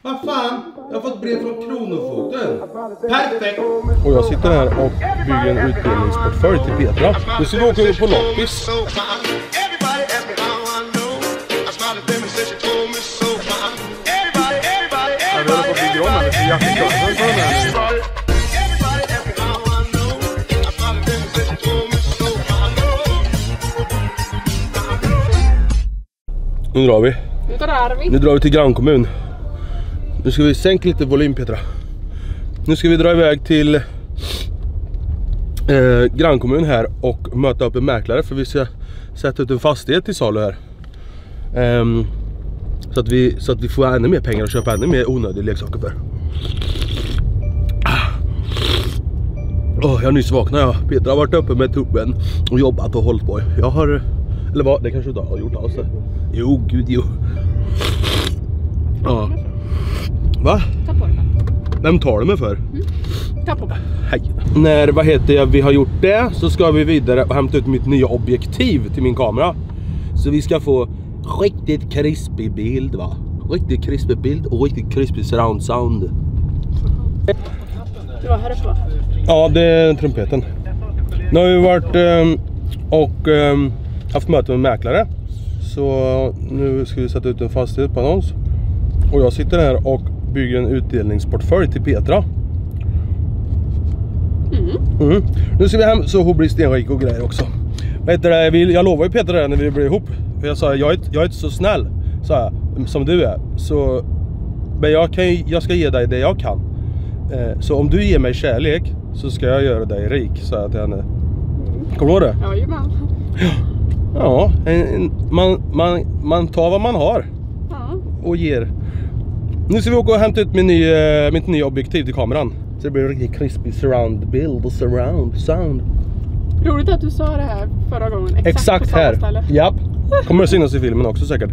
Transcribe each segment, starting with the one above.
Vad fan? Jag har fått brev från Kronofogden. Perfekt! Och jag sitter här och bygger en utbildningsportfölj till Petra. Nu ska vi åka upp på loppis. Jag vill på bygga om här för jaktklassen på den här. Nu drar vi. Nu drar vi till grannkommun. Nu ska vi sänka lite volym, Petra. Nu ska vi dra iväg till grannkommun här och möta upp en mäklare, för vi ska sätta ut en fastighet till salu här. Så att vi får ännu mer pengar och köpa ännu mer onödiga leksaker för. Jag har nyss vaknat. Petra har varit uppe med tuben och jobbat och hållit på. Jag har... Eller vad? Det kanske du har gjort alls det. Jo, gud jo. Ja. Va? Ta på den. Vem tar du med för? Ta på den. Hej. När vi har gjort det så ska vi vidare och hämta ut mitt nya objektiv till min kamera. Så vi ska få riktigt krispig bild, va? Riktigt krispig bild och riktigt krispig surround sound. Du var här uppe. Ja, det är trumpeten. Nu har vi varit och haft möte med mäklare. Så nu ska vi sätta ut en fastighet på annons. Och jag sitter här och bygger en utdelningsportfölj till Petra. Nu ska vi hem så hon blir stenrik och grejer också. Jag lovar ju Petra det när vi blir ihop. För jag sa, jag är inte så snäll sa jag, som du är. Så, men jag ska ge dig det jag kan. Så om du ger mig kärlek så ska jag göra dig rik, sa jag till henne. Kommer du ihåg det? Ja, ju man. Ja, man tar vad man har. Ja. Och ger. Nu ska vi åka och hämta ut mitt nya objektiv till kameran. Så det blir en riktigt krispig surround bild och surround sound. Roligt att du sa det här förra gången. Exakt här. Ställe. Japp. Kommer att synas i filmen också säkert.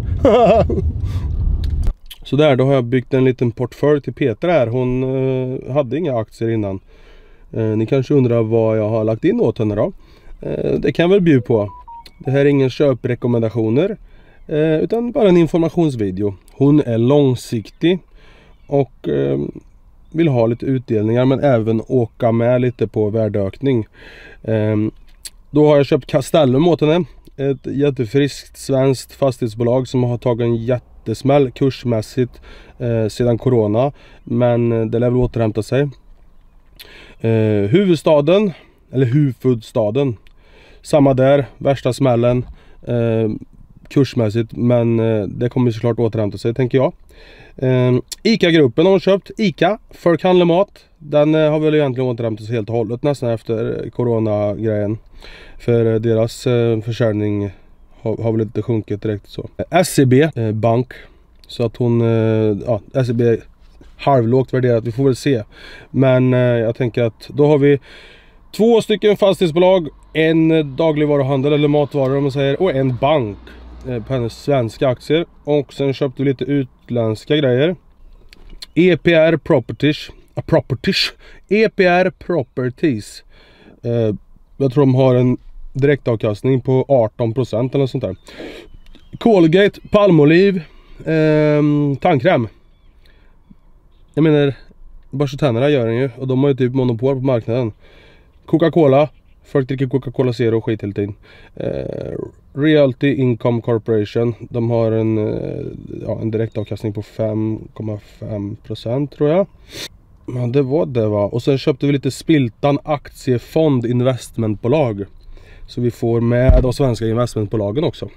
Så där, då har jag byggt en liten portfölj till Petra här. Hon hade inga aktier innan. Ni kanske undrar vad jag har lagt in åt henne då. Det kan jag väl bjuda på. Det här är ingen köprekommendationer. Utan bara en informationsvideo. Hon är långsiktig. Och vill ha lite utdelningar. Men även åka med lite på värdeökning. Då har jag köpt Castellum åt henne. Ett jättefriskt svenskt fastighetsbolag som har tagit en jättesmäll kursmässigt sedan corona. Men det lär väl återhämta sig. Huvudstaden, eller huvudstaden. Samma där, värsta smällen kursmässigt. Men det kommer såklart återhämta sig, tänker jag. ICA-gruppen har hon köpt. ICA, folk handlar mat. Den har väl egentligen återhämtat sig helt och hållet nästan efter corona-grejen. För deras försäljning har väl inte sjunkit direkt så. SEB bank. Så att hon, SEB halvlågt värderat, vi får väl se. Men jag tänker att då har vi 2 stycken fastighetsbolag, en dagligvaruhandel eller matvaror om man säger, och en bank på hennes svenska aktier. Och sen köpte vi lite utländska grejer. EPR Properties. EPR Properties. Jag tror de har en direktavkastning på 18% eller sånt där. Colgate, Palmolive, tandkräm. Jag menar, borsta tänderna gör den ju. Och de har ju typ monopol på marknaden. Coca-Cola. Folk dricker Coca-Cola Zero och skit hela tiden. Realty Income Corporation. De har en direktavkastning på 5,5% tror jag. Men det var det va. Och sen köpte vi lite Spiltan aktiefond investmentbolag. Så vi får med de svenska investmentbolagen också.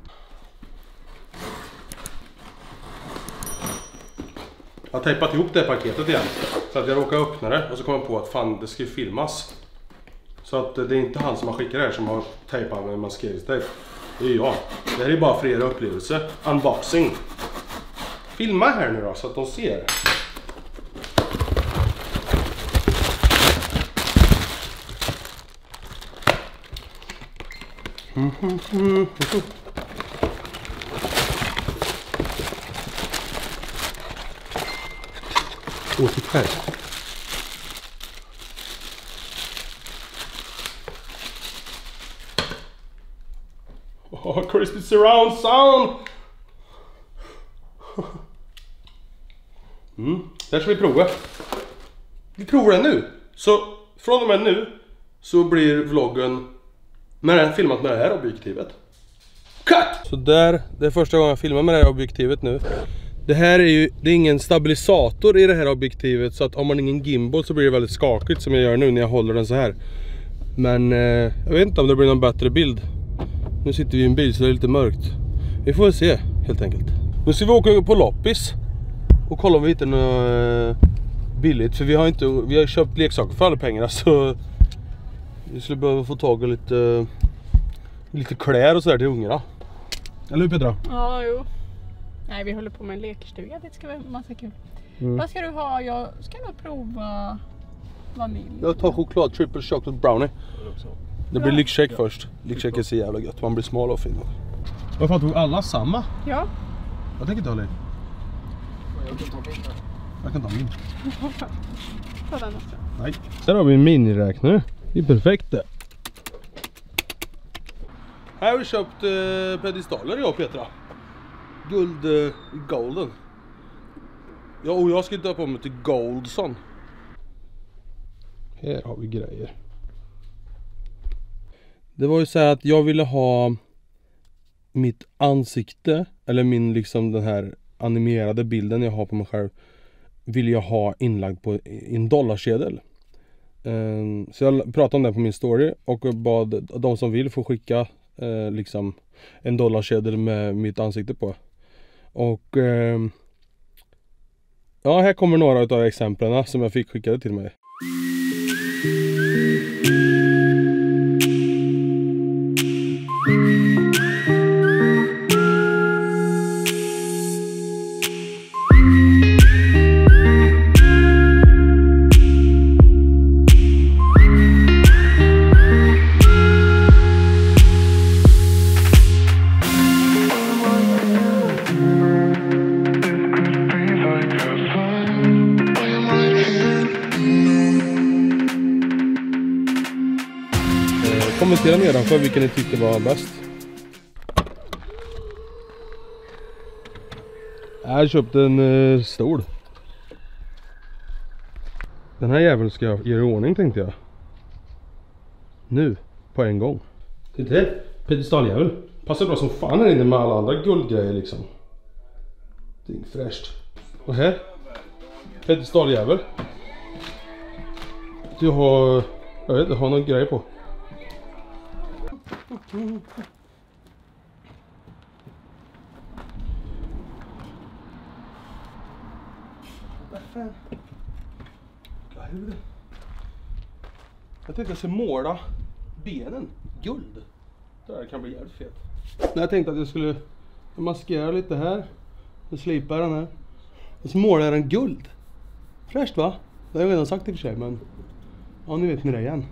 Jag har tejpat ihop det paketet igen. Så att jag råkade öppna det och så kom jag på att fan det ska ju filmas. Så att det är inte han som har skickat det här som har tejpat med maskeringstejp. Det är jag. Det här är bara för er upplevelse. Unboxing. Filma här nu då så att de ser. Titta här. Oh, crispy surround sound. Där ska vi prova. Vi provar den nu. Så från och med nu så blir vloggen filmat med det här objektivet. Cut! Så där, det är första gången jag filmar med det här objektivet nu. Det här är ju, det är ingen stabilisator i det här objektivet, så att om man ingen gimbal så blir det väldigt skakigt som jag gör nu när jag håller den så här. Men jag vet inte om det blir någon bättre bild. Nu sitter vi i en bil så det är lite mörkt. Vi får väl se helt enkelt. Nu ska vi åka på loppis och kolla om vi hittar något billigt, för vi har köpt leksaker för alla pengar, så vi skulle behöva få tag i lite kläder och sådär till ungarna. Eller hur Petra? Ja, jo. Nej, vi håller på med en lekstuga. Det ska vara massa kul. Vad ska du ha? Jag ska nog prova vanilj. Jag tar choklad, triple chocolate brownie. Det blir lyxshake först. Lyxshake är så jävla gött, man blir smal och fin. Varför tog alla samma? Ja. Jag tänker ta det. Jag kan ta min. Ta den också. Nej. Sen har vi en miniräknare. Det är perfekt det. Här har vi köpt pedestaler jag och Petra. Guld golden. Ja, och jag ska ta på mig till Goldson. Här har vi grejer. Det var ju så här att jag ville ha mitt ansikte, eller min liksom den här animerade bilden jag har på mig själv, vill jag ha inlagd på en dollarsedel. Så jag pratade om det på min story och bad de som vill få skicka liksom en dollarsedel med mitt ansikte på. Och ja, här kommer några av exemplen som jag fick skickade till mig. Kommentera nedanför vilken ni tyckte var bäst. Jag köpte en stol. Den här jäveln ska jag göra i ordning, tänkte jag. Nu, på en gång. Titta här, pedestaljävel. Passar bra som fan här inne med alla andra guldgrejer liksom. Det är fräscht. Och här, pedestaljävel. Du har, jag vet inte, har någon grej på. Jag tänkte jag ska måla benen guld. Det här kan bli jävligt fet. Jag tänkte att jag skulle maskera lite här. Och slipa den här. Och så målar jag den guld. Fräscht va? Det har jag redan sagt i och för sig, men ja, nu vet ni det igen.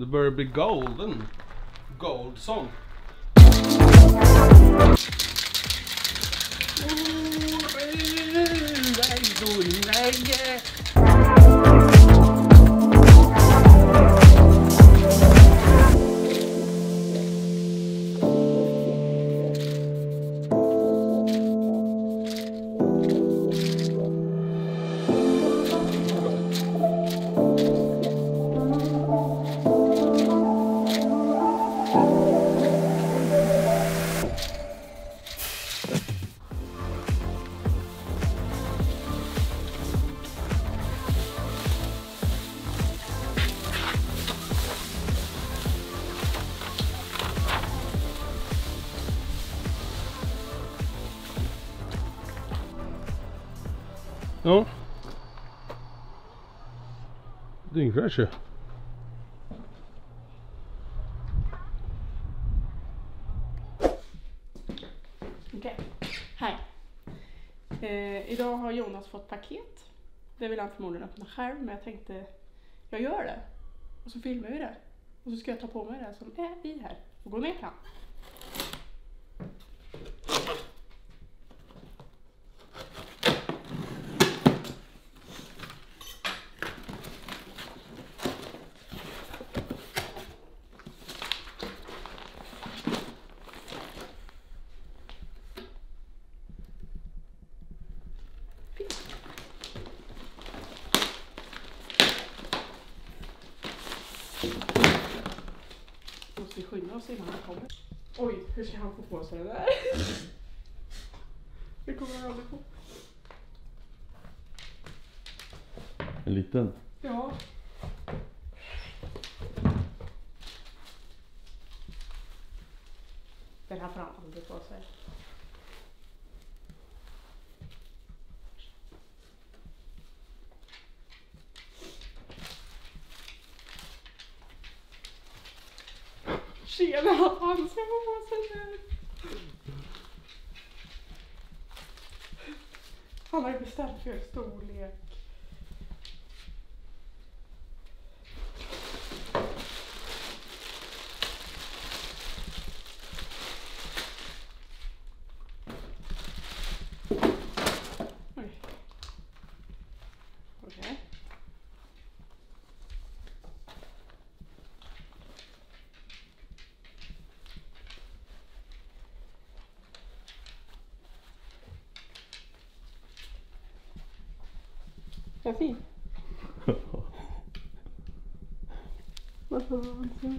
Det börjar bli golden. Gold song. Ja. Dyngfräsch ju. Okej, hej. Idag har Jonas fått paket. Det vill han förmodligen öppna själv, men jag tänkte jag gör det. Och så filmar vi det. Och så ska jag ta på mig det som är i här och gå ner till han. Måste vi skynda oss innan han kommer. Oj, hur ska han få på sig det där? Det kommer han aldrig på. En liten. Ja. Den här får han aldrig på sig. Tjena, han ska få på sig det. Han har ju bestämt för storlek. Oj. Okej. Är fin? Vad sa han?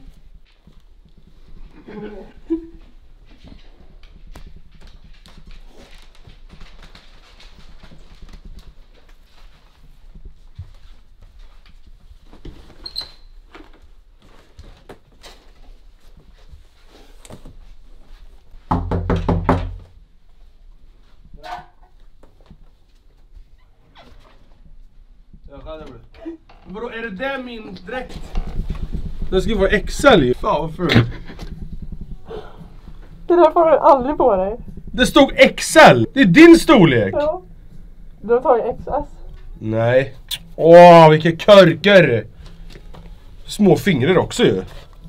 Vadå, är det där min dräkt? Den ska ju vara XL ju. Fan vad ful. Det där får du aldrig på dig. Det stod XL! Det är din storlek! Ja. Du har tagit XS. Nej. Åh, vilka körker! Små fingrar också ju.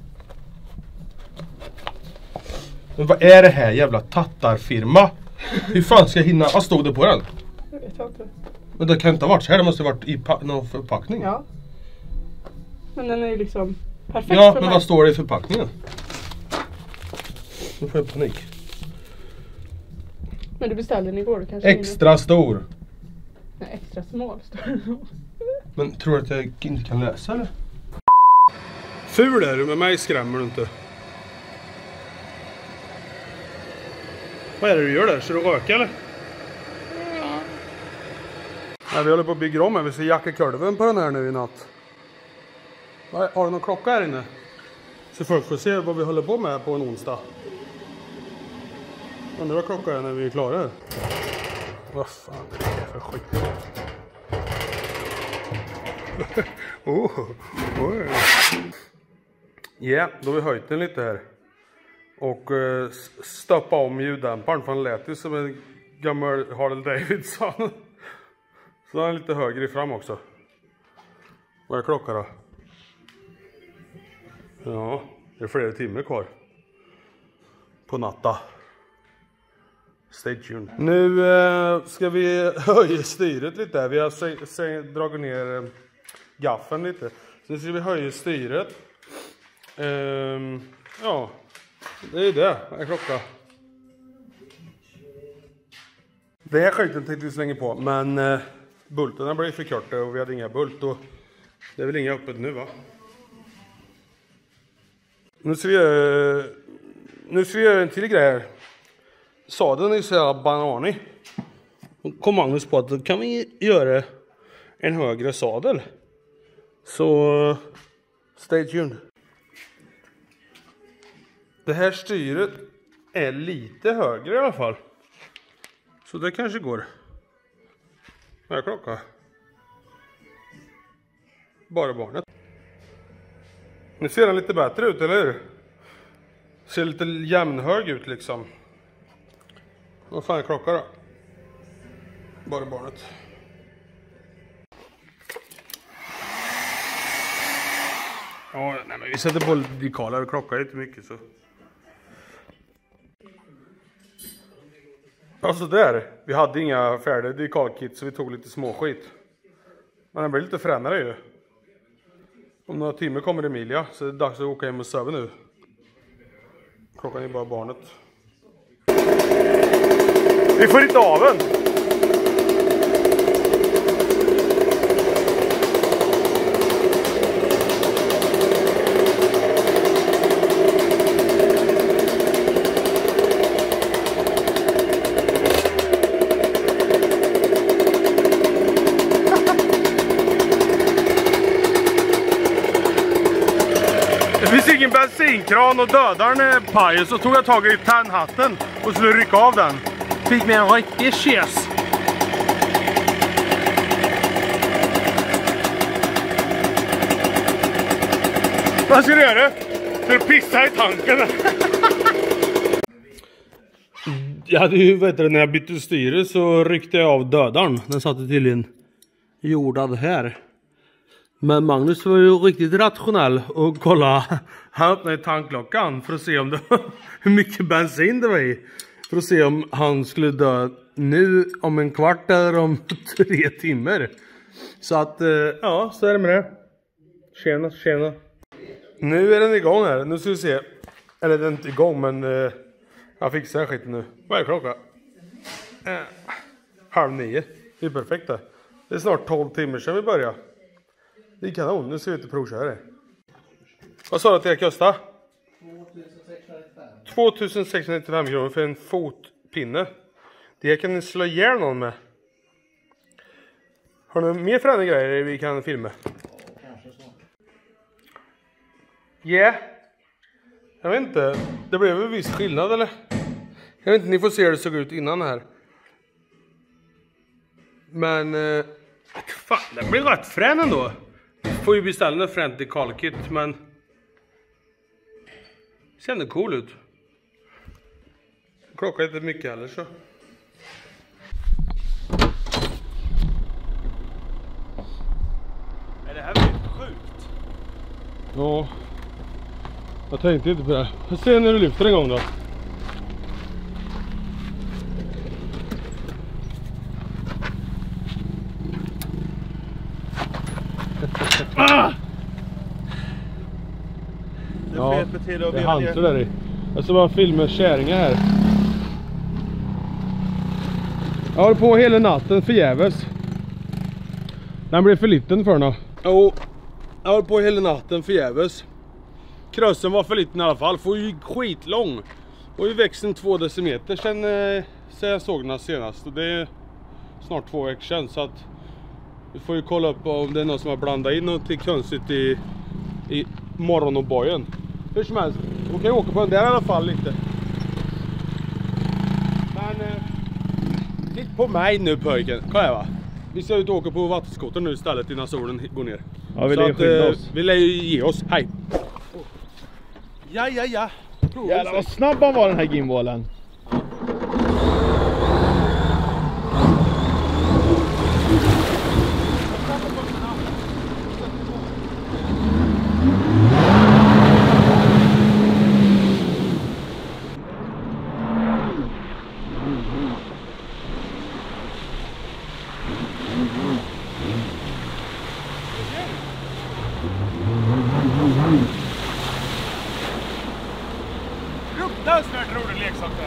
Men vad är det här jävla tattarfirma? Hur fan ska jag hinna? Vad stod det på den? Jag vet inte. Men det kan inte ha varit så här, det måste ha varit i någon förpackning. Ja. Men den är ju liksom perfekt ja, för men mig. vad står det i förpackningen? Nu får jag panik. Men du beställde den igår, du kanske Extra stor. Nej, extra smal står det. Men tror du att jag inte kan läsa eller? Ful är du, med mig skrämmer du inte. Vad är det du gör där? Ska du röka eller? Ja. Nej, vi håller på att bygga om här. Vi ska jacka kulven på den här nu i natt. Har du någon klocka här inne? Så folk får se vad vi håller på med på en onsdag. Undrar vad klockan är när vi är klara här. Vad fan är det för skit? Ja, då har vi höjt den lite här. Och stoppa om ljuddämparen, för han lät ju som en gammal Harley Davidson. Så den är lite högre fram också. Vad är klockan då? Ja, det är flera timmar kvar. På natta. Stay tuned. Nu ska vi höja styret lite. Vi har dragit ner gaffeln lite. Så nu ska vi höja styret. Ja, det är det. En klocka. Det här skiten tänkte vi slänga på. Men bultarna blev för korta och vi hade inga bult. Och det är väl inga öppet nu, va? Nu ska vi göra en till grej här. Sadeln är så här bananig. Och kom Magnus på att då kan vi göra en högre sadel. Så stay tuned. Det här styret är lite högre i alla fall. Så det kanske går. Här är klockan. Bara barnet. Nu ser den lite bättre ut, eller hur? Ser lite jämnhög ut liksom. Vad fan är klockan då? Bara barnet. Ja, nej, men vi sätter på lite dekaler. Klockan är inte mycket så. Alltså där. Vi hade inga färdiga dekalkit så vi tog lite småskit. Men den blir lite fränare ju. Om några timmar kommer Emilia så det är dags att åka hem och söva nu. Klockan är bara barnet. Vi får inte av den. Det finns ingen bensinkran och dödaren är paj, så tog jag tag i tandhatten och skulle rycka av den. Fick mig en riktig kyss. Vad ska du göra? Ska du pissa i tanken? Jag hade ju, när jag bytte styre så ryckte jag av dödaren. Den satte till en jordad här. Men Magnus var ju riktigt rationell och kolla. Han öppnade tankklockan för att se om det hur mycket bensin det var i. För att se om han skulle dö nu om en kvart eller om 3 timmar. Så att, ja, så är det med det. Tjena. Nu är den igång här. Nu ska vi se. Eller den är inte igång, men jag fixar den skiten nu. Vad är klockan? 8:30. Det är perfekt det. Det är snart 12 timmar sedan vi började. Det är kanon. Nu ska vi inte provköra det. Vad sa du att det kostar? 2695 kronor för en fotpinne. Det kan ni slå ihjäl någon med. Har du mer fräna grejer vi kan filma? Yeah. Jag vet inte. Det blev en viss skillnad eller? Jag vet inte, ni får se hur det såg ut innan här. Men fan, det blir rätt frän ändå. Får ju beställa en fränt dekalkit, men ser ändå cool ut. Klockan är inte mycket heller så. Är det här blir sjukt? Ja. Jag tänkte inte på det. Jag ser när du lyfter en gång då. Ah! Ja, det är hanter där i. Jag ska bara filma käringar här. Jag håller på hela natten förgäves. Den blev för liten för den. Jo, jag håller på hela natten förgäves. Krössen var för liten i alla fall. Får ju skitlång. Och i växten 2 decimeter sen jag såg den senast. Och det är snart 2 veckor sedan. Så att vi får ju kolla upp om det är någon som har blandat in något konstigt i morgonbojen. Hur som helst, hon kan ju åka på den där i alla fall lite. Men titta på mig nu pojken, kolla här va. Vi ska ut och åka på vattenskoter nu istället innan solen går ner. Ja, vi lär skynda oss. Vi lär ge oss, hej. Ja. Jävlar vad snabb han var den här gimbalen. sak här.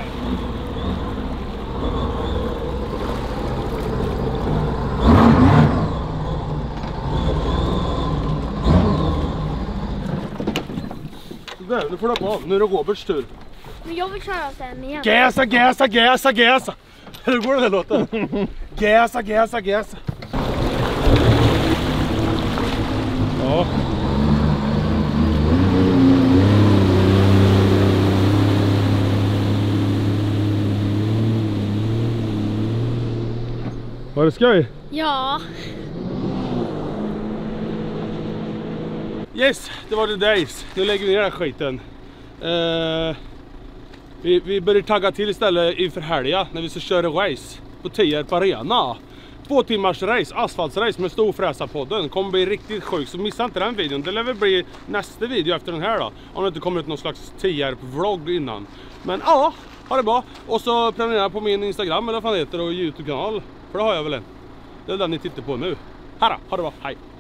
Där, nu får du på. Nu är det Roberts tur. Men jag vill köra sen igen. Gäsa, gäsa, gäsa, gäsa. Hur går den här låten? Gäsa, gäsa, gäsa. Ja. Var det skoj? Ja. Yes, det var det days. Nu lägger vi ner den här skiten. Vi börjar tagga till istället inför helgen när vi ska köra race på Tierp Arena. 2 timmars race, asfaltsrace med Storfräsarpodden. Kommer bli riktigt sjukt, så missa inte den videon. Det lär väl bli nästa video efter den här då. Om det inte kommer ut någon slags Tierp-vlogg innan. Men ja, ha det bra. Och så prenumerera på min Instagram eller vad fan det heter och YouTube-kanal. För det har jag väl en. Det är den ni tittar på nu. Här då, ha det bra, hej.